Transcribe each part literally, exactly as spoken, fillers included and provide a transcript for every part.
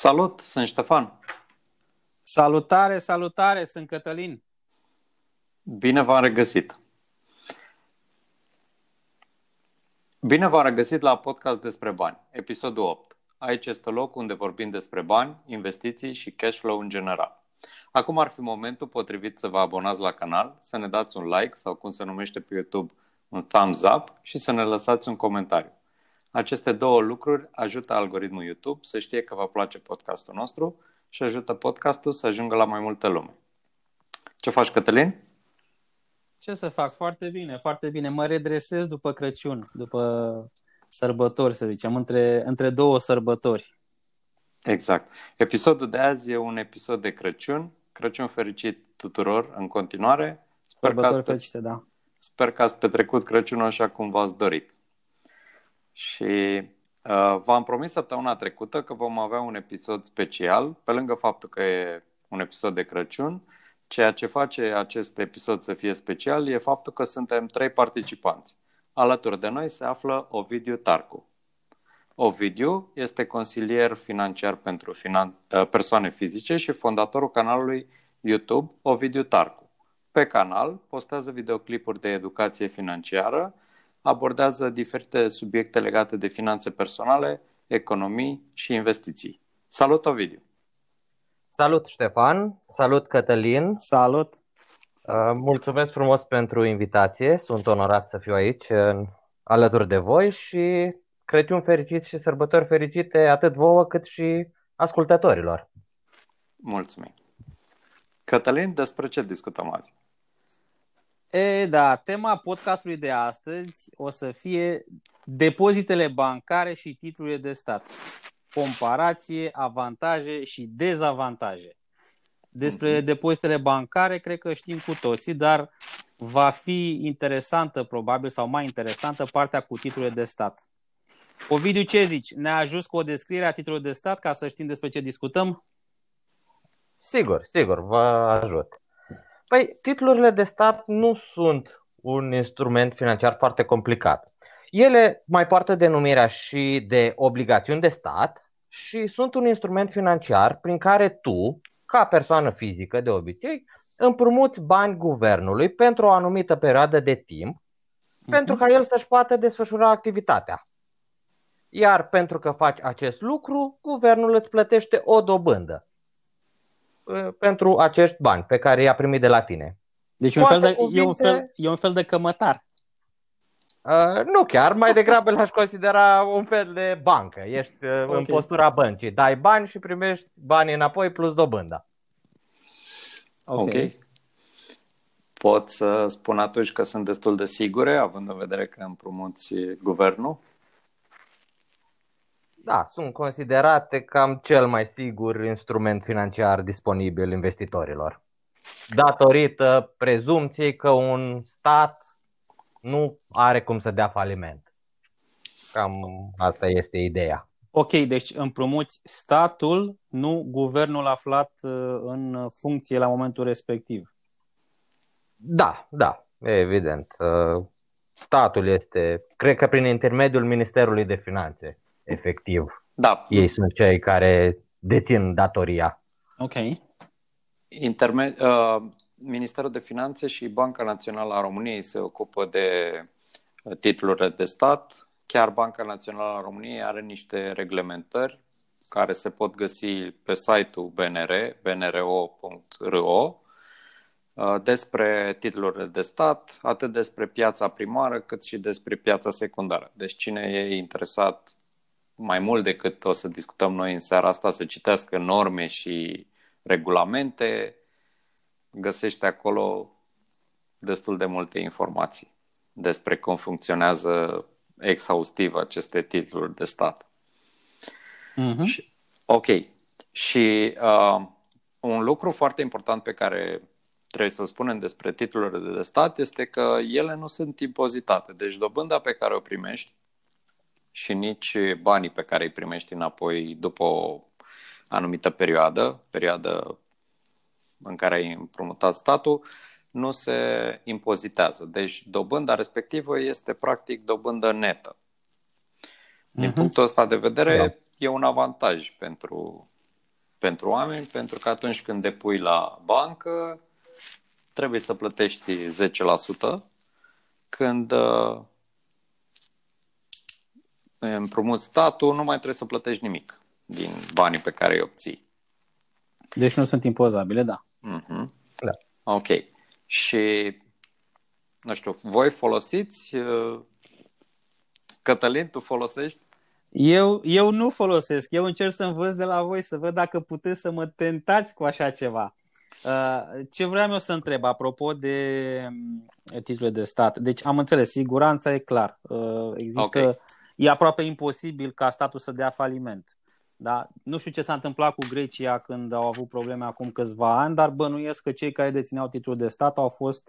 Salut, sunt Ștefan. Salutare, salutare, sunt Cătălin. Bine v-am regăsit. Bine v-am regăsit la podcast despre bani, episodul opt. Aici este locul unde vorbim despre bani, investiții și cash flow în general. Acum ar fi momentul potrivit să vă abonați la canal, să ne dați un like sau cum se numește pe YouTube un thumbs up și să ne lăsați un comentariu. Aceste două lucruri ajută algoritmul YouTube să știe că vă place podcastul nostru și ajută podcastul să ajungă la mai multă lume. Ce faci, Cătălin? Ce să fac? Foarte bine, foarte bine. Mă redresez după Crăciun, după sărbători, să zicem, între, între două sărbători. Exact. Episodul de azi e un episod de Crăciun. Crăciun fericit tuturor în continuare. Sper că, Sărbători ați, fericite, da. sper că ați petrecut Crăciunul așa cum v-ați dorit. Și uh, v-am promis săptămâna trecută că vom avea un episod special, pe lângă faptul că e un episod de Crăciun. Ceea ce face acest episod să fie special e faptul că suntem trei participanți. Alături de noi se află Ovidiu Tarcu. Ovidiu este consilier financiar pentru finan- persoane fizice și fondatorul canalului YouTube Ovidiu Tarcu. Pe canal postează videoclipuri de educație financiară, abordează diferite subiecte legate de finanțe personale, economii și investiții. Salut, Ovidiu! Salut, Ștefan! Salut, Cătălin! Salut! Mulțumesc frumos pentru invitație, sunt onorat să fiu aici alături de voi și Crăciun fericit și sărbători fericite atât vouă cât și ascultătorilor. Mulțumim! Cătălin, despre ce discutăm azi? E, da, tema podcastului de astăzi o să fie depozitele bancare și titlurile de stat. Comparație, avantaje și dezavantaje. Despre depozitele bancare cred că știm cu toții, dar va fi interesantă probabil sau mai interesantă partea cu titlurile de stat. Ovidiu, ce zici? Ne-a ajuns cu o descriere a titlurilor de stat ca să știm despre ce discutăm? Sigur, sigur, vă ajut. Păi, titlurile de stat nu sunt un instrument financiar foarte complicat. Ele mai poartă denumirea și de obligațiuni de stat și sunt un instrument financiar prin care tu, ca persoană fizică de obicei, împrumuți bani guvernului pentru o anumită perioadă de timp, uh-huh. pentru ca el să-și poată desfășura activitatea. Iar pentru că faci acest lucru, guvernul îți plătește o dobândă pentru acești bani pe care i-a primit de la tine. Deci un fel de, cuvinte, e, un fel, e un fel de cămătar. Uh, nu chiar, mai degrabă l-aș considera un fel de bancă. Ești uh, okay. în postura băncii. Dai bani și primești bani înapoi plus dobânda. Ok. okay. Pot să spun atunci că sunt destul de sigure, având în vedere că împrumuți guvernul? Da, sunt considerate cam cel mai sigur instrument financiar disponibil investitorilor. Datorită prezumției că un stat nu are cum să dea faliment. Cam asta este ideea. Ok, deci împrumuți statul, nu guvernul aflat în funcție la momentul respectiv. Da, da, evident. Statul este, cred că prin intermediul Ministerului de Finanțe, efectiv. Da. Ei sunt cei care dețin datoria. Ok. Interme- uh, Ministerul de Finanțe și Banca Națională a României se ocupă de titlurile de stat. Chiar Banca Națională a României are niște reglementări care se pot găsi pe site-ul B N R, b n r o punct r o, despre titlurile de stat, atât despre piața primară cât și despre piața secundară. Deci cine e interesat mai mult decât o să discutăm noi în seara asta, să citească norme și regulamente, găsește acolo destul de multe informații despre cum funcționează exhaustiv aceste titluri de stat. Uh-huh. Și, ok. Și uh, un lucru foarte important pe care trebuie să-l spunem despre titlurile de stat este că ele nu sunt impozitate. Deci dobânda pe care o primești și nici banii pe care îi primești înapoi după o anumită perioadă, perioadă în care ai împrumutat statul, nu se impozitează. Deci dobânda respectivă este practic dobândă netă. Din uh-huh. punctul ăsta de vedere, da. e un avantaj pentru pentru oameni, pentru că atunci când depui la bancă, trebuie să plătești zece la sută, când uh, împrumut statul, nu mai trebuie să plătești nimic din banii pe care îi obții. Deci nu sunt impozabile, da. Mm-hmm. Da. Ok. Și, nu știu, voi folosiți? Cătălin, tu folosești? Eu, eu nu folosesc. Eu încerc să învăț de la voi, să văd dacă puteți să mă tentați cu așa ceva. Ce vreau eu să întreb, apropo de titlurile de stat. Deci am înțeles, siguranța e clar. Există, okay. E aproape imposibil ca statul să dea faliment. Da? Nu știu ce s-a întâmplat cu Grecia când au avut probleme acum câțiva ani, dar bănuiesc că cei care dețineau titlul de stat au fost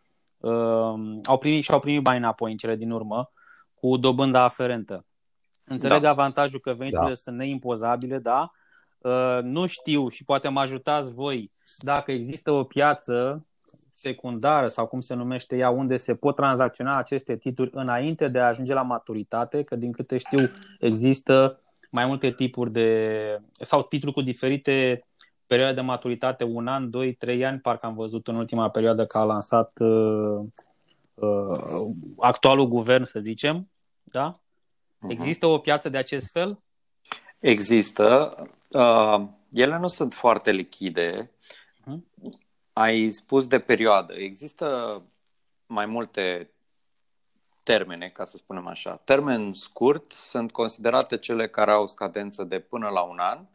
uh, au primit și au primit bani înapoi în cele din urmă cu dobânda aferentă. Înțeleg da. avantajul că veniturile da. sunt neimpozabile, da? Uh, nu știu și poate mă ajutați voi dacă există o piață secundară sau cum se numește ea, unde se pot tranzacționa aceste titluri înainte de a ajunge la maturitate, că din câte știu există mai multe tipuri de, sau titluri cu diferite perioade de maturitate, un an, doi, trei ani, parcă am văzut în ultima perioadă că a lansat uh, uh, actualul guvern, să zicem, da? Uh-huh. Există o piață de acest fel? Există. Uh, ele nu sunt foarte lichide. Uh-huh. Ai spus de perioadă. Există mai multe termene, ca să spunem așa. Termen scurt sunt considerate cele care au scadență de până la un an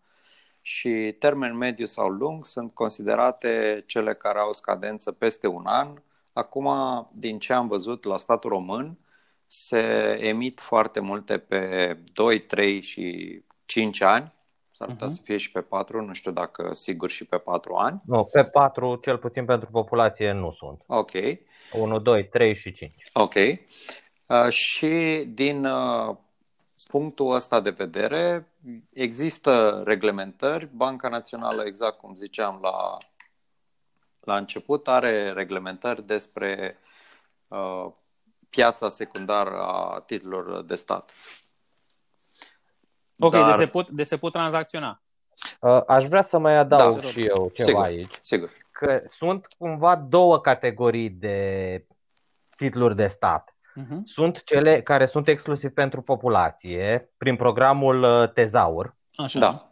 și termen mediu sau lung sunt considerate cele care au scadență peste un an. Acum, din ce am văzut la statul român, se emit foarte multe pe doi, trei și cinci ani. S-ar putea uh-huh. să fie și pe patru, nu știu dacă sigur și pe patru ani. Nu, pe patru, cel puțin pentru populație, nu sunt. Ok. unu, doi, trei și cinci. Ok. Uh, și din uh, punctul ăsta de vedere există reglementări. Banca Națională, exact cum ziceam la, la început, are reglementări despre uh, piața secundară a titlurilor de stat. Ok, Dar... de, se pot, de se pot tranzacționa. Uh, aș vrea să mai adaug da, și eu ceva sigur, aici. Sigur. Că sunt cumva două categorii de titluri de stat. Uh-huh. Sunt cele care sunt exclusiv pentru populație, prin programul Tezaur, Așa. Da.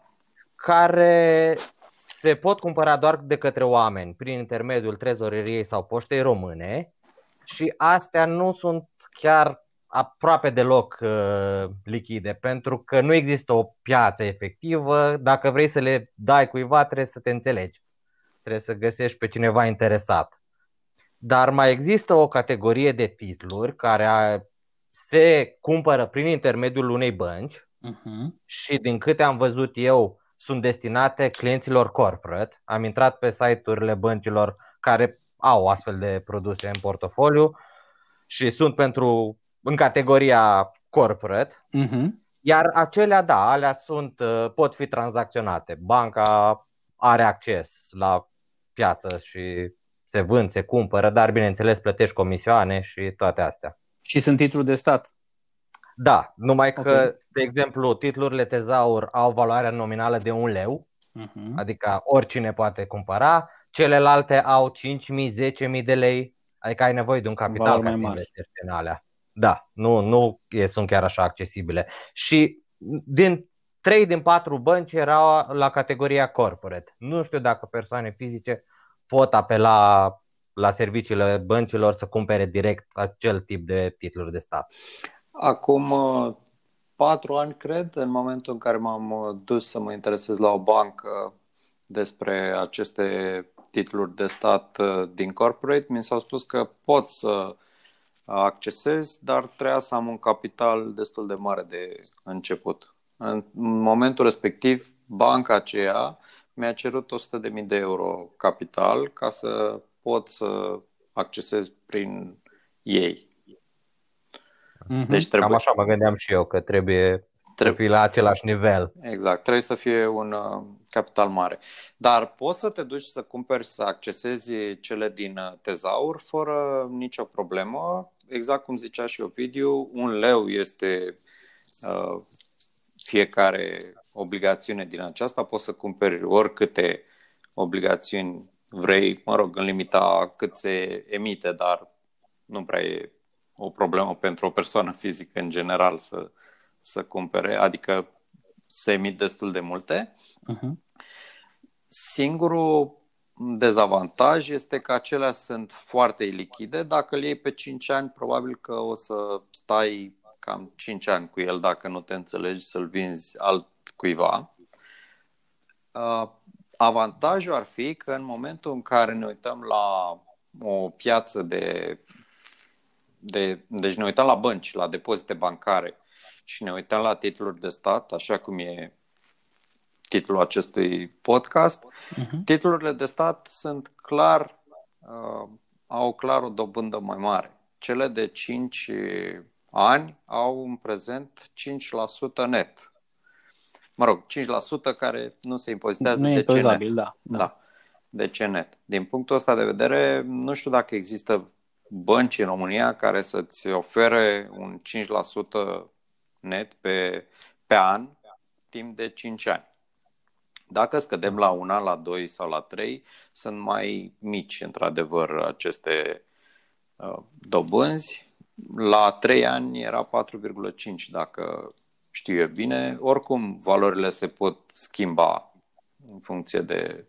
care se pot cumpăra doar de către oameni prin intermediul trezoreriei sau poștei române și astea nu sunt chiar aproape deloc uh, lichide, pentru că nu există o piață efectivă. Dacă vrei să le dai cuiva, trebuie să te înțelegi, trebuie să găsești pe cineva interesat. Dar mai există o categorie de titluri care se cumpără prin intermediul unei bănci uh-huh. și din câte am văzut eu sunt destinate clienților corporate. Am intrat pe site-urile băncilor care au astfel de produse în portofoliu și sunt pentru în categoria corporate. Uh-huh. Iar acelea, da, alea sunt, pot fi tranzacționate. Banca are acces la piață și se vând, se cumpără, dar bineînțeles plătești comisioane și toate astea. Și sunt titluri de stat? Da, numai că, okay. de exemplu, titlurile Tezaur au valoarea nominală de un leu, uh-huh. adică oricine poate cumpăra, celelalte au cinci mii, zece mii de lei, adică ai nevoie de un capital ca să investești în alea. Da, nu, nu sunt chiar așa accesibile. Și din trei din patru bănci erau la categoria corporate. Nu știu dacă persoane fizice pot apela la serviciile băncilor să cumpere direct acel tip de titluri de stat. Acum patru ani, cred, în momentul în care m-am dus să mă interesez la o bancă despre aceste titluri de stat din corporate, mi s-au spus că pot să accesez, dar trebuia să am un capital destul de mare de început. În momentul respectiv, banca aceea mi-a cerut o sută de mii de euro capital ca să pot să accesez prin ei. Mm-hmm. Deci trebuie... Cam așa mă gândeam și eu, că trebuie, trebuie să fii la același nivel. Exact, trebuie să fie un uh, capital mare. Dar poți să te duci să cumperi, să accesezi cele din Tezaur fără nicio problemă. Exact cum zicea și Ovidiu, un leu este uh, fiecare obligațiune din aceasta, poți să cumperi oricâte obligațiuni vrei, mă rog, în limita cât se emite, dar nu prea e o problemă pentru o persoană fizică în general să, să cumpere, adică se emit destul de multe. Uh-huh. Singurul dezavantaj este că acelea sunt foarte ilichide. Dacă îl iei pe cinci ani, probabil că o să stai cam cinci ani cu el dacă nu te înțelegi să-l vinzi altcuiva. Avantajul ar fi că în momentul în care ne uităm la o piață de, de... Deci ne uităm la bănci, la depozite bancare și ne uităm la titluri de stat, așa cum e titlul acestui podcast, uh-huh. Titlurile de stat sunt clar, uh, au clar o dobândă mai mare. Cele de cinci ani au în prezent cinci la sută net. Mă rog, cinci la sută care nu se impozitează. Nu e impozabil, da, da. da. De ce net? Din punctul ăsta de vedere, nu știu dacă există bănci în România care să-ți ofere un cinci la sută net pe, pe an timp de cinci ani. Dacă scădem la un an, la doi sau la trei, sunt mai mici, într-adevăr, aceste uh, dobânzi. La trei ani era patru virgulă cinci, dacă știu eu bine. Oricum, valorile se pot schimba în funcție de...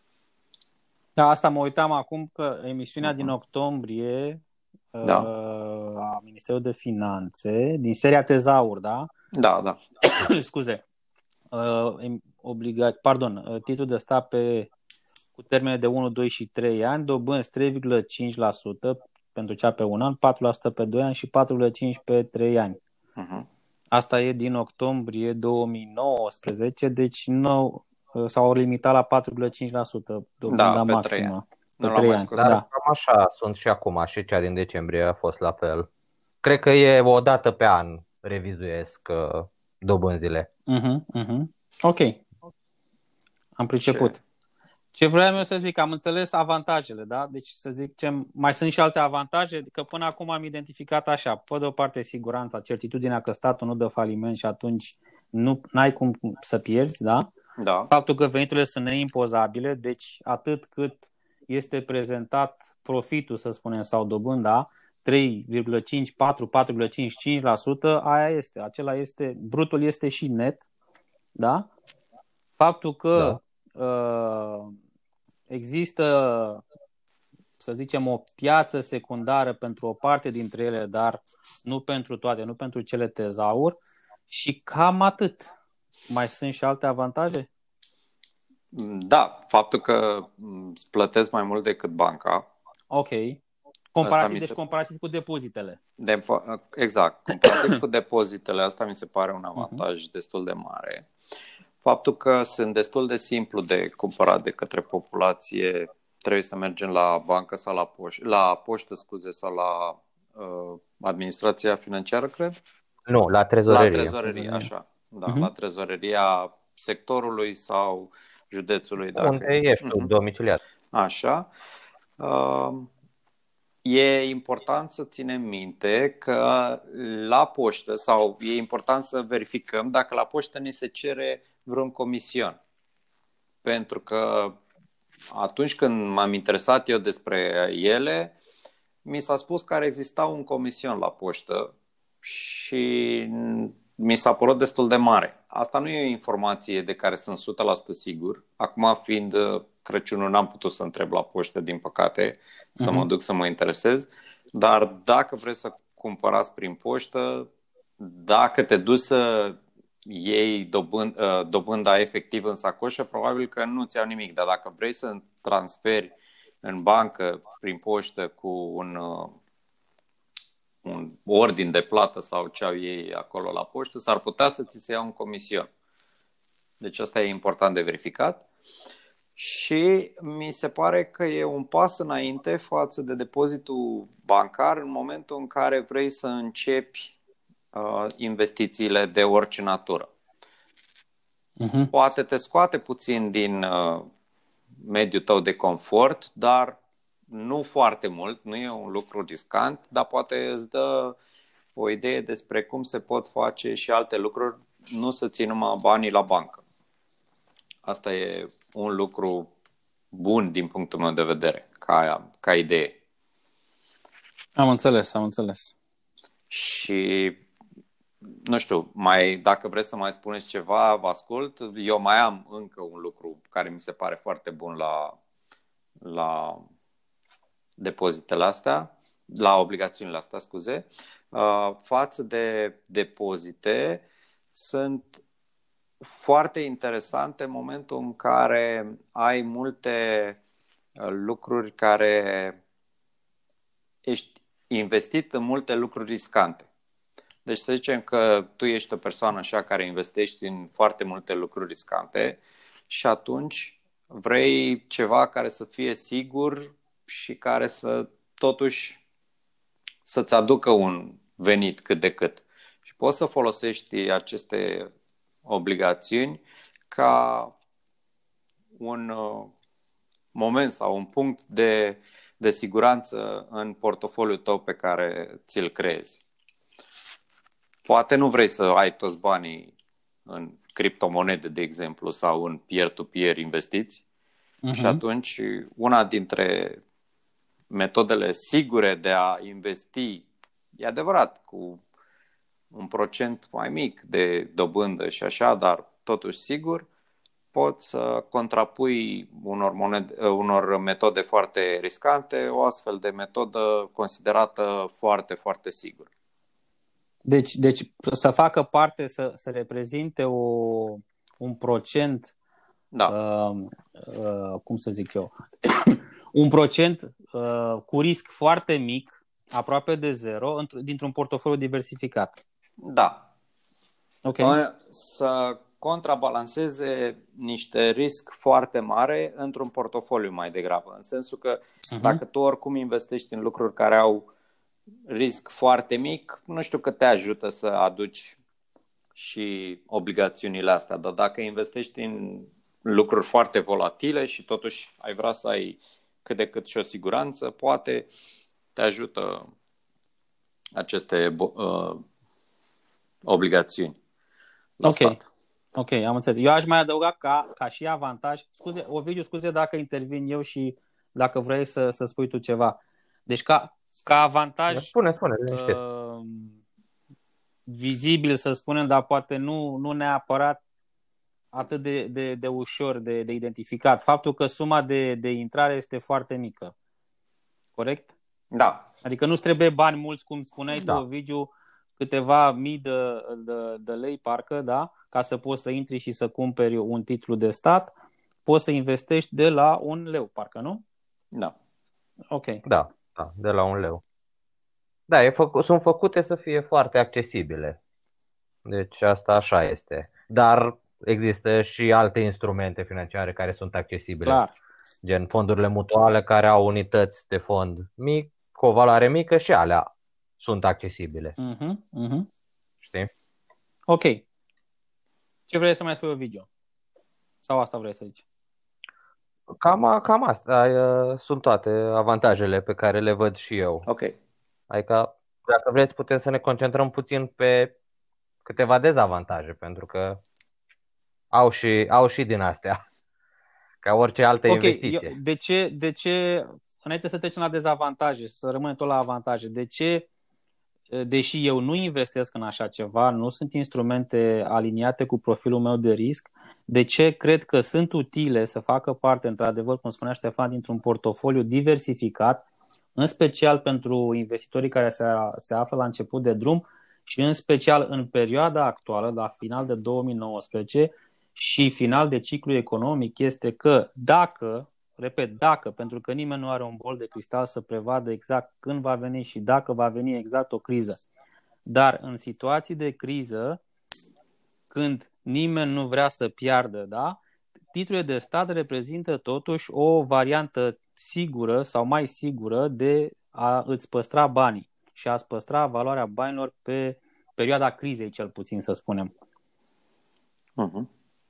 Da, asta mă uitam acum că emisiunea uh-huh. din octombrie da. uh, a Ministerului de Finanțe, din seria Tezaur, da? Da, da. Scuze. Uh, obligat, pardon, titlul de stat pe, cu termene de unu, doi și trei ani, dobânzi trei virgulă cinci la sută pentru cea pe un an, patru la sută pe doi ani și patru virgulă cinci la sută pe trei ani. Uh-huh. Asta e din octombrie două mii nouăsprezece, deci nou, s-au limitat la patru virgulă cinci la sută dobânda da, maximă. Pe trei ani. Dar da. cam așa sunt și acum, și cea din decembrie a fost la fel. Cred că e o dată pe an revizuiesc uh, dobânzile. Uh-huh, uh-huh. Ok. Am priceput. Ce? Ce vreau eu să zic, am înțeles avantajele, da? Deci să zicem, mai sunt și alte avantaje, că până acum am identificat așa, pe de o parte siguranța, certitudinea că statul nu dă faliment și atunci nu ai cum să pierzi, da? Da. Faptul că veniturile sunt neimpozabile, deci atât cât este prezentat profitul, să spunem, sau dobânda, trei virgulă cinci, patru, patru virgulă cincizeci și cinci la sută, aia este, acela este, brutul este și net, da? Faptul că da. uh, există, să zicem, o piață secundară pentru o parte dintre ele, dar nu pentru toate, nu pentru cele tezaur, și cam atât. Mai sunt și alte avantaje? Da, faptul că îți plătesc mai mult decât banca. Ok. Comparativ, deci se... comparativ cu depozitele. De, exact. Comparativ cu depozitele, asta mi se pare un avantaj uh-huh. destul de mare. Faptul că sunt destul de simplu de cumpărat de către populație, trebuie să mergem la bancă sau la poștă, la poștă, scuze, sau la uh, administrația financiară, cred? Nu, la trezorerie. La trezorerie, așa. Da, uh-huh. La trezoreria sectorului sau județului. Dacă... Unde ești tu, uh-huh. domiciliat. Așa. Uh, E important să ținem minte că la poștă, sau e important să verificăm dacă la poștă ni se cere vreun comision. Pentru că atunci când m-am interesat eu despre ele, mi s-a spus că ar exista un comision la poștă și mi s-a părut destul de mare. Asta nu e o informație de care sunt o sută la sută sigur. Acum, fiind Crăciunul, n-am putut să întreb la poștă, din păcate, să uh-huh. mă duc să mă interesez. Dar dacă vreți să cumpărați prin poștă, dacă te duci să iei dobând, dobânda efectiv în sacoșă, probabil că nu ți iau nimic. Dar dacă vrei să transferi în bancă prin poștă cu un, un ordin de plată sau ce au ei acolo la poștă, s-ar putea să ți se ia un comision. Deci asta e important de verificat. Și mi se pare că e un pas înainte față de depozitul bancar în momentul în care vrei să începi uh, investițiile de orice natură. Uh-huh. Poate te scoate puțin din uh, mediul tău de confort, dar nu foarte mult, nu e un lucru riscant, dar poate îți dă o idee despre cum se pot face și alte lucruri nu să ții numai banii la bancă. Asta e un lucru bun din punctul meu de vedere, ca, ca idee. Am înțeles, am înțeles. Și nu știu, mai, dacă vreți să mai spuneți ceva, vă ascult. Eu mai am încă un lucru care mi se pare foarte bun la, la depozitele astea, la obligațiunile astea, scuze. Uh, față de depozite, sunt foarte interesante în momentul în care ai multe lucruri care ești investit în multe lucruri riscante. Deci să zicem că tu ești o persoană așa care investești în foarte multe lucruri riscante și atunci vrei ceva care să fie sigur și care să totuși să-ți aducă un venit cât de cât. Și poți să folosești aceste obligațiuni ca un uh, moment sau un punct de, de siguranță în portofoliul tău pe care ți-l creezi. Poate nu vrei să ai toți banii în criptomonede, de exemplu, sau în peer-to-peer investiți. Uh-huh. Și atunci una dintre metodele sigure de a investi, e adevărat, cu un procent mai mic de dobândă și așa, dar totuși sigur, poți să contrapui unor, monede, unor metode foarte riscante o astfel de metodă considerată foarte, foarte sigură. Deci, deci să facă parte, să, să reprezinte o, un procent, da. uh, uh, cum să zic eu, un procent uh, cu risc foarte mic, aproape de zero, dintr-un portofoliu diversificat. Da. Okay. Să contrabalanceze niște risc foarte mare într-un portofoliu mai degrabă. În sensul că uh-huh. dacă tu oricum investești în lucruri care au risc foarte mic, nu știu că te ajută să aduci și obligațiunile astea, dar dacă investești în lucruri foarte volatile și totuși ai vrea să ai cât de cât și o siguranță, poate te ajută aceste uh, obligațiuni. Ok, stat. Ok, am înțeles. Eu aș mai adăuga ca, ca și avantaj, scuze, Ovidiu, scuze dacă intervin eu și dacă vrei să, să spui tu ceva. Deci ca, ca avantaj spune, spune, uh, vizibil, să spunem, dar poate nu, nu neapărat atât de, de, de ușor de, de identificat. Faptul că suma de, de intrare este foarte mică. Corect? Da. Adică nu-ți trebuie bani mulți, cum spuneai da. tu, Ovidiu, câteva mii de, de, de lei, parcă, da? Ca să poți să intri și să cumperi un titlu de stat, poți să investești de la un leu, parcă, nu? Da. Ok. Da, da, de la un leu. Da, e făcu- sunt făcute să fie foarte accesibile. Deci asta așa este. Dar există și alte instrumente financiare care sunt accesibile. Clar. Gen fondurile mutuale care au unități de fond mic, cu o valoare mică și alea sunt accesibile. Uh-huh, uh-huh. Știi? Ok. Ce vrei să mai spui, Ovidiu? Sau asta vrei să zici? Cam, cam asta sunt toate avantajele pe care le văd și eu. Ok. Adică, dacă vreți, putem să ne concentrăm puțin pe câteva dezavantaje, pentru că au și, au și din astea, ca orice altă okay, investiție. Eu, de ce, de ce, înainte să trecem la dezavantaje, să rămânem tot la avantaje, de ce, deși eu nu investesc în așa ceva, nu sunt instrumente aliniate cu profilul meu de risc, de ce cred că sunt utile să facă parte, într-adevăr, cum spunea Ștefan, dintr-un portofoliu diversificat, în special pentru investitorii care se, se află la început de drum și în special în perioada actuală, la final de două mii nouăsprezece și final de ciclu economic, este că dacă, repet, dacă, pentru că nimeni nu are un bol de cristal să prevadă exact când va veni și dacă va veni exact o criză, dar în situații de criză, când nimeni nu vrea să piardă, da? Titlurile de stat reprezintă totuși o variantă sigură sau mai sigură de a îți păstra banii și a-ți păstra valoarea banilor pe perioada crizei, cel puțin, să spunem. Uh-huh.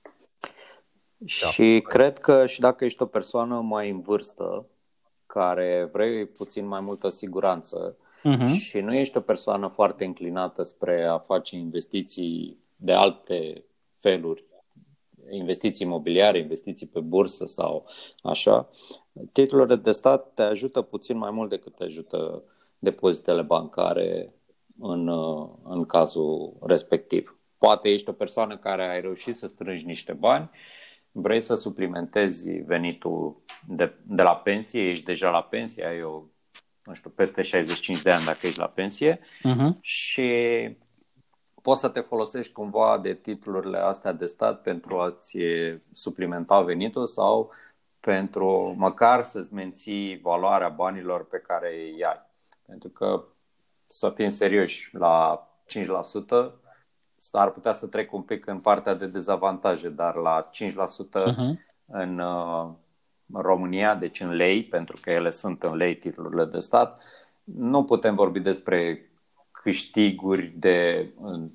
Da. Și cred că și dacă ești o persoană mai în vârstă, care vrei puțin mai multă siguranță uh-huh. și nu ești o persoană foarte înclinată spre a face investiții de alte feluri, investiții imobiliare, investiții pe bursă sau așa, titlurile de stat te ajută puțin mai mult decât te ajută depozitele bancare în, în cazul respectiv. Poate ești o persoană care ai reușit să strângi niște bani, vrei să suplimentezi venitul de, de la pensie, ești deja la pensie, ai o, nu știu, peste șaizeci și cinci de ani dacă ești la pensie uh-huh. și poți să te folosești cumva de titlurile astea de stat pentru a-ți suplimenta venitul sau pentru măcar să-ți menții valoarea banilor pe care îi ai. Pentru că, să fim serioși, la cinci la sută ar putea să trec un pic în partea de dezavantaje, dar la cinci la sută uh-huh. în uh, România, deci în lei, pentru că ele sunt în lei titlurile de stat, nu putem vorbi despre câștiguri de...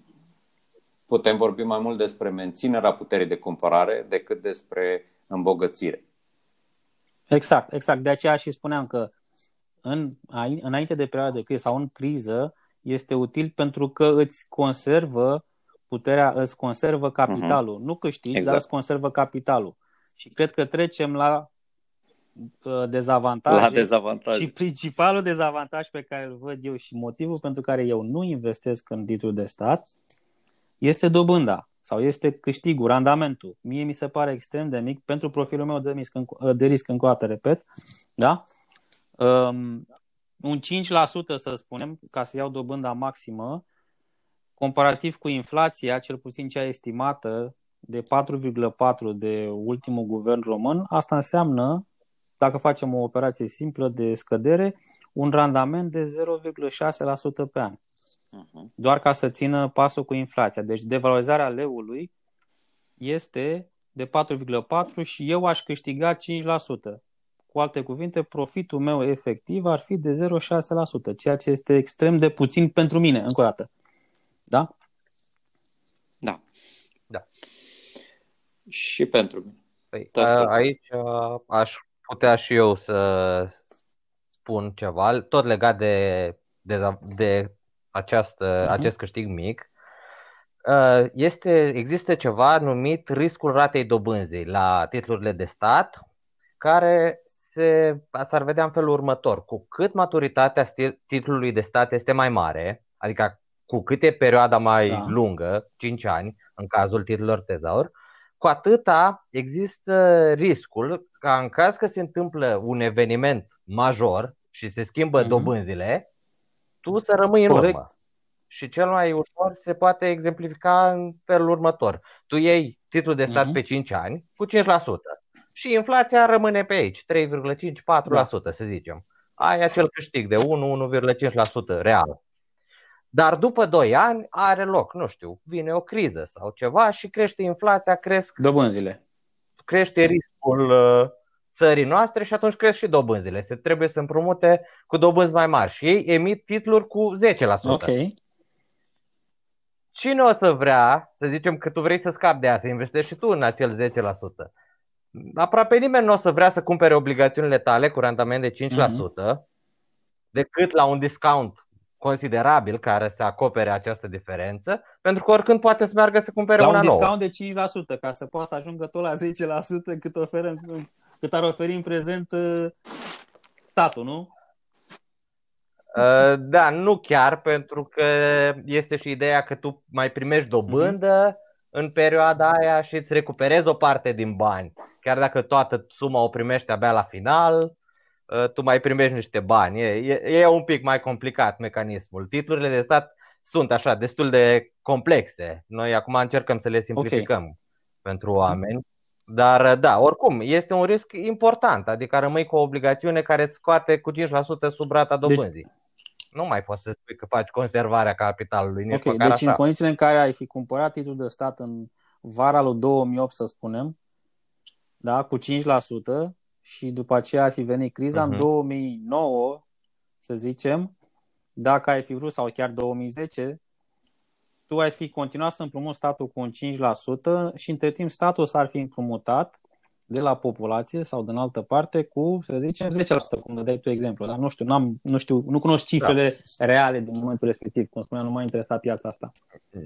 Putem vorbi mai mult despre menținerea puterii de cumpărare decât despre îmbogățire. Exact, exact. De aceea și spuneam că în, înainte de perioada de criză sau în criză este util pentru că îți conservă puterea, îți conservă capitalul. Uh-huh. Nu câștigi, exact. Dar îți conservă capitalul. Și cred că trecem la uh, dezavantaje. La dezavantaje. Și principalul dezavantaj pe care îl văd eu și motivul pentru care eu nu investesc în titluri de stat este dobânda sau este câștigul, randamentul. Mie mi se pare extrem de mic pentru profilul meu de risc, de risc încă o dată, repet. Da? Um, un cinci la sută să spunem, ca să iau dobânda maximă, comparativ cu inflația, cel puțin cea estimată de patru virgulă patru de ultimul guvern român, asta înseamnă, dacă facem o operație simplă de scădere, un randament de zero virgulă șase la sută pe an. Uh-huh. Doar ca să țină pasul cu inflația. Deci devalorizarea leului este de patru virgulă patru și eu aș câștiga cinci la sută. Cu alte cuvinte, profitul meu efectiv ar fi de zero virgulă șase la sută, ceea ce este extrem de puțin pentru mine, încă o dată. Da? Da. Da. Și pentru mine. Păi, a, aici a, aș putea și eu să spun ceva, tot legat de, de, de această, uh-huh. acest câștig mic. Este, există ceva numit riscul ratei dobânzii la titlurile de stat, care se, s-ar vedea în felul următor. Cu cât maturitatea titlului de stat este mai mare, adică cu cât e perioada mai da. lungă, cinci ani, în cazul titlurilor tezaur, cu atâta există riscul ca în caz că se întâmplă un eveniment major și se schimbă uh-huh. dobânzile, tu să rămâi în Corect. urmă. Și cel mai ușor se poate exemplifica în felul următor. Tu iei titlul de stat uh-huh. pe cinci ani cu cinci la sută și inflația rămâne pe aici, trei virgulă cinci patru la sută da. Să zicem. Ai acel câștig de unu unu virgulă cinci la sută real. Dar după doi ani are loc, nu știu, vine o criză sau ceva și crește inflația, cresc dobânzile. Crește riscul uh, țării noastre și atunci cresc și dobânzile. Se trebuie să împrumute cu dobânzi mai mari și ei emit titluri cu zece la sută. Ok. Cine o să vrea, să zicem că tu vrei să scapi de aia, să investești și tu în acel zece la sută. Aproape nimeni nu o să vrea să cumpere obligațiunile tale cu randament de cinci la sută mm-hmm. decât la un discount considerabil care să acopere această diferență, pentru că oricând poate să meargă să cumpere la una nouă. La un discount de cinci la sută, ca să poată să ajungă tot la zece la sută cât, oferă, cât ar oferi în prezent statul, nu? Da, nu chiar, pentru că este și ideea că tu mai primești dobândă mm-hmm. în perioada aia și îți recuperezi o parte din bani. Chiar dacă toată suma o primești abia la final, tu mai primești niște bani. E, e, e un pic mai complicat mecanismul. Titlurile de stat sunt așa destul de complexe. Noi acum încercăm să le simplificăm okay. pentru oameni. Dar da, oricum, este un risc important. Adică rămâi cu o obligațiune care îți scoate cu cinci la sută sub rata dobânzii. Deci... Nu mai poți să spui că faci conservarea capitalului nici okay, măcar deci așa. În condițiile în care ai fi cumpărat titlul de stat în vara lui două mii opt, să spunem, da, cu cinci la sută și după aceea ar fi venit criza uh-huh. în două mii nouă, să zicem, dacă ai fi vrut, sau chiar două mii zece, tu ai fi continuat să împrumuți statul cu un cinci la sută și între timp statul s-ar fi împrumutat de la populație sau din altă parte cu, să zicem, zece la sută, cum dădeai tu exemplu. Dar nu știu, n-am, nu știu, nu cunosc cifrele da. reale din momentul respectiv. Cum spuneam, nu m-a interesat piața asta.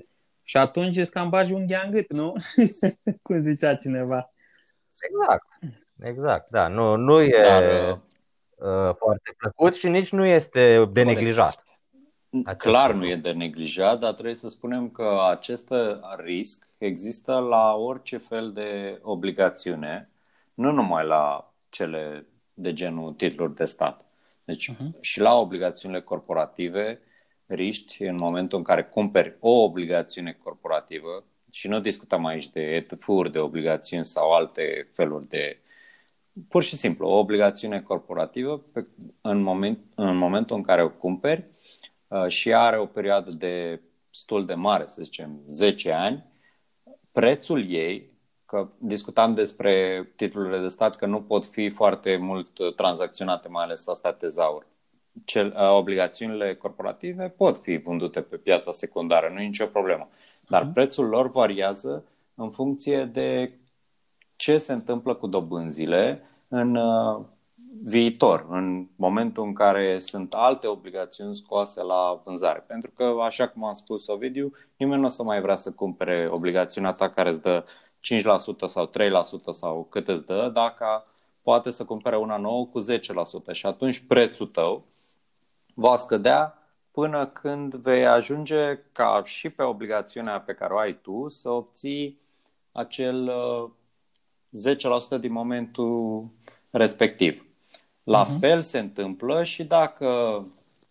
Și atunci îți cam bagi unghia în gât, nu? Cum zicea cineva. Exact, exact, da. Nu, nu e Dar, uh, foarte plăcut și nici nu este de neglijat. Clar nu e de neglijat, dar trebuie să spunem că acest risc există la orice fel de obligațiune, nu numai la cele de genul titluri de stat. Deci uh-huh. și la obligațiunile corporative riști în momentul în care cumperi o obligațiune corporativă, și nu discutăm aici de E T F-uri de obligațiuni sau alte feluri de... Pur și simplu, o obligațiune corporativă pe, în, moment, în momentul în care o cumperi uh, și are o perioadă de destul de mare, să zicem zece ani, prețul ei, că discutam despre titlurile de stat că nu pot fi foarte mult tranzacționate, mai ales astea tezauri. Cel, uh, obligațiunile corporative pot fi vândute pe piața secundară, nu e nicio problemă. Dar prețul lor variază în funcție de ce se întâmplă cu dobânzile în uh, viitor, în momentul în care sunt alte obligațiuni scoase la vânzare. Pentru că, așa cum am spus Ovidiu, nimeni nu o să mai vrea să cumpere obligațiunea ta care îți dă cinci la sută sau trei la sută sau cât îți dă, dacă poate să cumpere una nouă cu zece la sută și atunci prețul tău va scădea până când vei ajunge ca și pe obligațiunea pe care o ai tu să obții acel uh, zece la sută din momentul respectiv. La uh-huh. fel se întâmplă și dacă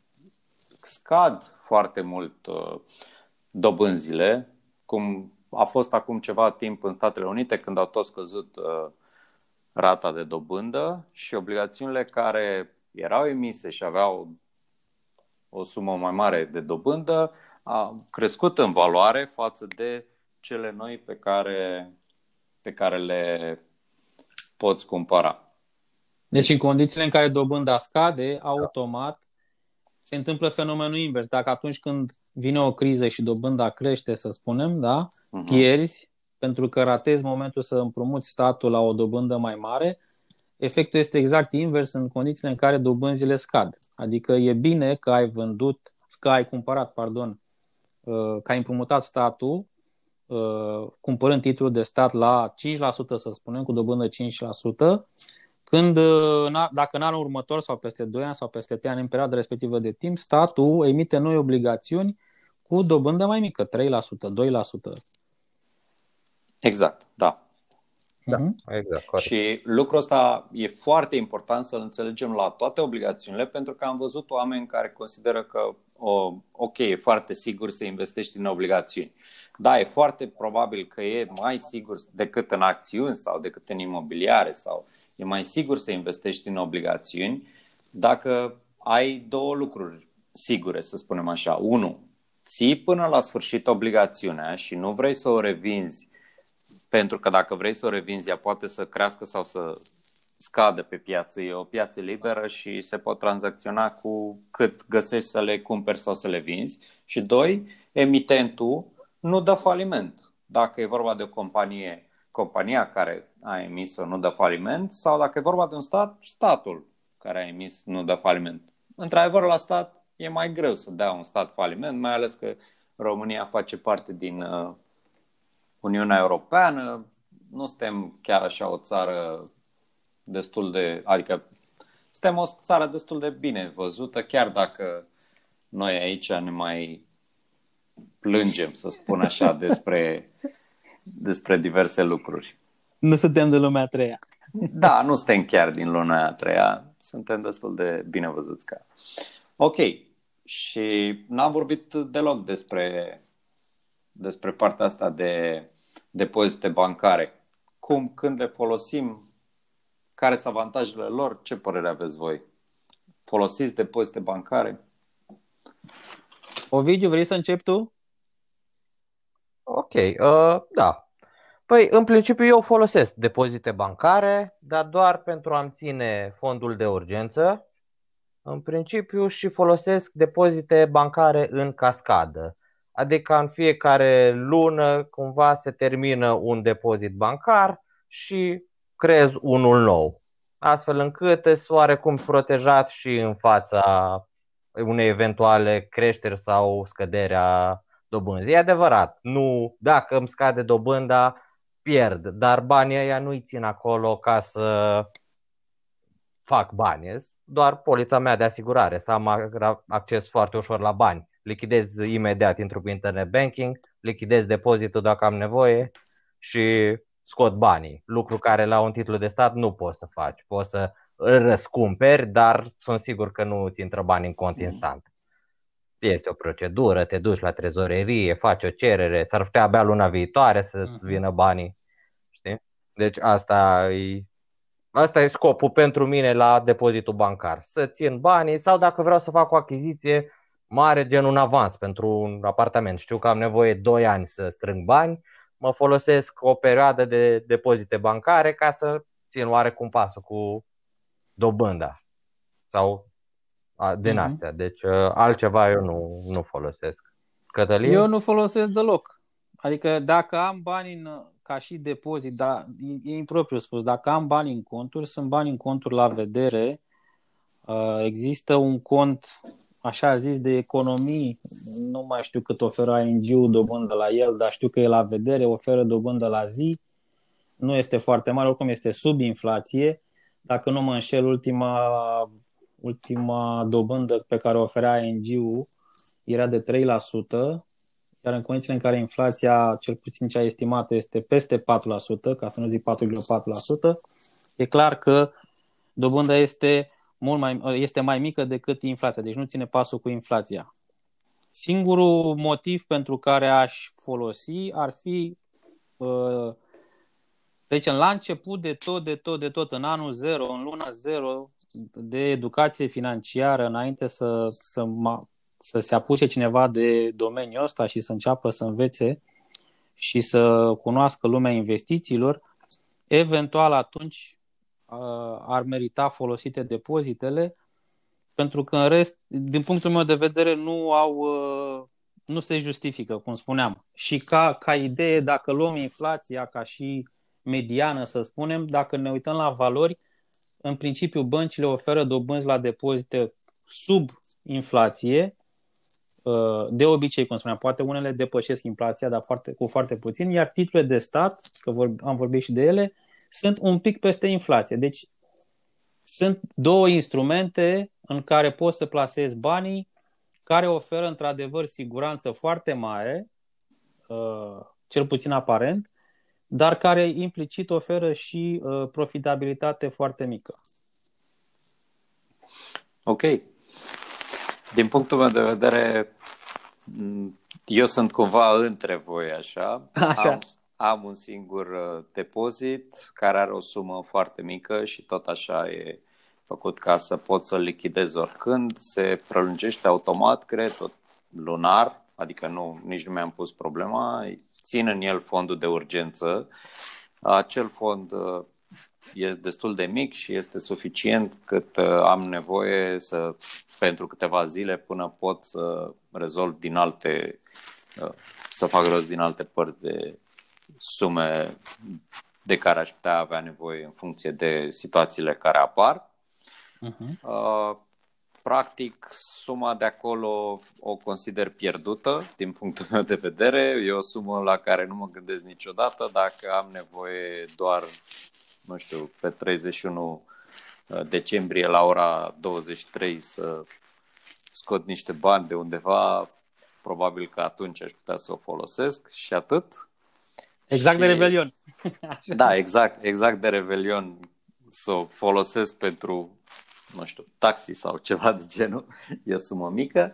scad foarte mult uh, dobânzile, cum a fost acum ceva timp în Statele Unite când au tot scăzut uh, rata de dobândă și obligațiunile care erau emise și aveau o sumă mai mare de dobândă a crescut în valoare față de cele noi pe care, pe care le poți cumpăra. Deci în condițiile în care dobânda scade, automat se întâmplă fenomenul invers. Dacă atunci când vine o criză și dobânda crește, să spunem, da, uh-huh. pierzi pentru că ratezi momentul să împrumuți statul la o dobândă mai mare, efectul este exact invers în condițiile în care dobânzile scad. Adică e bine că ai vândut, că ai cumpărat, pardon, că ai împrumutat statul cumpărând titlul de stat la cinci la sută, să spunem, cu dobândă cinci la sută, când, dacă în anul următor sau peste doi ani sau peste trei ani, în perioada respectivă de timp, statul emite noi obligațiuni cu dobândă mai mică, trei la sută, doi la sută. Exact, da. Da, exact, corect. Și lucrul ăsta e foarte important să-l înțelegem la toate obligațiunile, pentru că am văzut oameni care consideră că o, ok, e foarte sigur să investești în obligațiuni. Da, e foarte probabil că e mai sigur decât în acțiuni sau decât în imobiliare sau e mai sigur să investești în obligațiuni dacă ai două lucruri sigure, să spunem așa. Unu, ții până la sfârșit obligațiunea și nu vrei să o revinzi, pentru că dacă vrei să o revinzi, ea poate să crească sau să scadă pe piață. E o piață liberă și se pot tranzacționa cu cât găsești să le cumperi sau să le vinzi. Și doi, emitentul nu dă faliment. Dacă e vorba de o companie, compania care a emis-o nu dă faliment, sau dacă e vorba de un stat, statul care a emis nu dă faliment. Într-adevăr, la stat e mai greu să dea un stat faliment, mai ales că România face parte din uh, Uniunea Europeană. Nu suntem chiar așa o țară destul de, adică suntem o țară destul de bine văzută, chiar dacă noi aici ne mai plângem, să spun așa, despre, despre diverse lucruri. Nu suntem de lumea a treia. Da, nu suntem chiar din lumea a treia, suntem destul de bine văzuți ca. Ok, și n-am vorbit deloc despre, despre partea asta de depozite bancare. Cum, când le folosim, care sunt avantajele lor, ce părere aveți voi? Folosiți depozite bancare? Ovidiu, vrei să începi tu? Ok, uh, da. Păi, în principiu eu folosesc depozite bancare, dar doar pentru a-mi ține fondul de urgență. În principiu și folosesc depozite bancare în cascadă. Adică în fiecare lună cumva se termină un depozit bancar și creez unul nou. Astfel încât sunt oarecum protejat și în fața unei eventuale creșteri sau scăderi a dobânzi. E adevărat, nu, dacă îmi scade dobânda, pierd, dar banii ăia nu-i țin acolo ca să fac bani, doar polița mea de asigurare, să am acces foarte ușor la bani. Lichidez imediat, intru pe internet banking, lichidez depozitul dacă am nevoie și scot banii. Lucru care la un titlu de stat nu poți să faci. Poți să îl răscumperi, dar sunt sigur că nu ți intră bani în cont instant. Este o procedură, te duci la trezorerie, faci o cerere, s-ar putea abia luna viitoare să-ți vină banii. Știi? Deci asta e, asta e scopul pentru mine la depozitul bancar. Să țin banii sau dacă vreau să fac o achiziție mare, gen un avans pentru un apartament. Știu că am nevoie doi ani să strâng bani, mă folosesc o perioadă de depozite bancare ca să țin oarecum pasul cu dobânda sau din astea. Deci altceva eu nu, nu folosesc. Cătălin? Eu nu folosesc deloc. Adică dacă am bani în, ca și depozit, da, e impropriu spus, dacă am bani în conturi, sunt bani în conturi la vedere. Există un cont, așa zis, de economii, nu mai știu cât oferă I N G-ul dobândă la el, dar știu că e la vedere, oferă dobândă la zi. Nu este foarte mare, oricum este sub inflație. Dacă nu mă înșel, ultima, ultima dobândă pe care o oferea I N G-ul era de trei la sută, iar în condițiile în care inflația, cel puțin cea estimată, este peste patru la sută, ca să nu zic patru virgulă patru la sută, e clar că dobânda este, mult mai, este mai mică decât inflația, deci nu ține pasul cu inflația. Singurul motiv pentru care aș folosi ar fi, să zicem, la început de tot, de tot, de tot, în anul zero, în luna zero de educație financiară, înainte să, să, să se apuce cineva de domeniul ăsta și să înceapă să învețe și să cunoască lumea investițiilor, eventual atunci ar merita folosite depozitele, pentru că în rest, din punctul meu de vedere, nu au, nu se justifică, cum spuneam. Și ca, ca idee, dacă luăm inflația ca și mediană, să spunem, dacă ne uităm la valori, în principiu băncile oferă dobânzi la depozite sub inflație, de obicei, cum spuneam, poate unele depășesc inflația, dar foarte, cu foarte puțin, iar titlurile de stat, că vor, am vorbit și de ele, sunt un pic peste inflație. Deci sunt două instrumente în care poți să plasezi banii, care oferă într-adevăr siguranță foarte mare, cel puțin aparent, dar care implicit oferă și profitabilitate foarte mică. Ok. Din punctul meu de vedere, eu sunt cumva între voi, așa. Așa. Am, am un singur depozit care are o sumă foarte mică și tot așa e făcut ca să pot să-l lichidez oricând. Se prelungește automat, cred, tot lunar, adică nu, nici nu mi-am pus problema. Țin în el fondul de urgență. Acel fond e destul de mic și este suficient cât am nevoie să, pentru câteva zile până pot să rezolv din alte, să fac rost din alte părți de sume de care aș putea avea nevoie în funcție de situațiile care apar. Uh-huh. Practic, suma de acolo o consider pierdută din punctul meu de vedere. E o sumă la care nu mă gândesc niciodată. Dacă am nevoie doar, nu știu, pe treizeci și unu decembrie la ora douăzeci și trei să scot niște bani de undeva, probabil că atunci aș putea să o folosesc și atât. Exact și... de Revelion. Da, exact, exact de Revelion, să o folosesc pentru, nu știu, taxi sau ceva de genul, e o sumă mică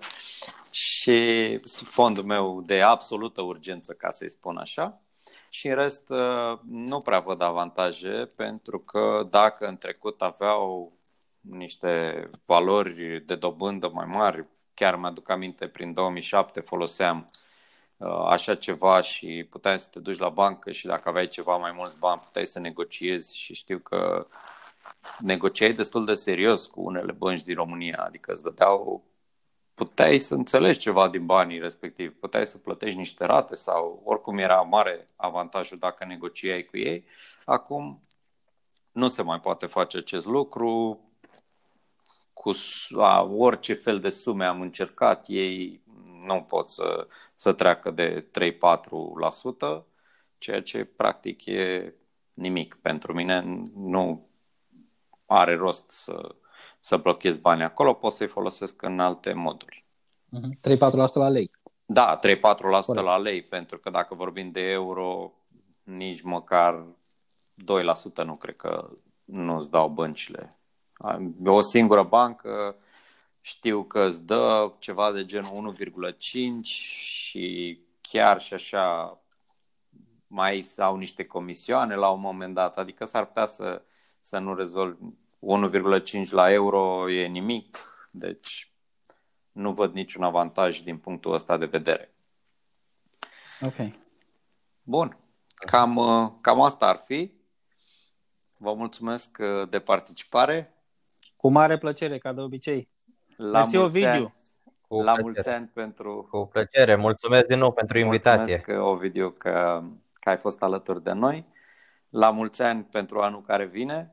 și fondul meu de absolută urgență, ca să-i spun așa. Și în rest nu prea văd avantaje, pentru că dacă în trecut aveau niște valori de dobândă mai mari, chiar mi-aduc aminte, prin două mii șapte foloseam așa ceva și puteai să te duci la bancă și dacă aveai ceva mai mulți bani puteai să negociezi și știu că negociai destul de serios cu unele bănci din România, adică îți dădeau, puteai să înțelegi ceva din banii respectiv, puteai să plătești niște rate sau oricum era mare avantajul dacă negociai cu ei. Acum nu se mai poate face acest lucru, cu a, orice fel de sume am încercat, ei nu pot să, să treacă de trei patru la sută, ceea ce practic e nimic. Pentru mine nu are rost să, să blochez banii acolo, pot să-i folosesc în alte moduri. trei patru la sută la lei. Da, trei patru la sută la lei, pentru că dacă vorbim de euro, nici măcar doi la sută nu cred că nu-ți dau băncile. O singură bancă știu că îți dă ceva de genul unu virgulă cinci și chiar și așa mai au niște comisioane la un moment dat, adică s-ar putea să, să nu rezolvi. unu virgulă cinci la euro e nimic, deci nu văd niciun avantaj din punctul ăsta de vedere. Ok. Bun, cam, cam asta ar fi. Vă mulțumesc de participare. Cu mare plăcere, ca de obicei. La Mersi, Ovidiu. Cu La plăcere. mulți ani pentru... Cu plăcere. Mulțumesc din nou pentru invitație. Mulțumesc, Ovidiu, că, că ai fost alături de noi. La mulți ani pentru anul care vine.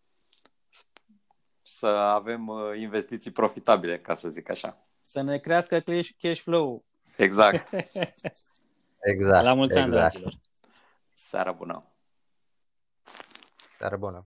Să avem investiții profitabile, ca să zic așa. Să ne crească cash flow. Exact. Exact. La mulți exact. ani, dragilor. Seară bună. Seară bună.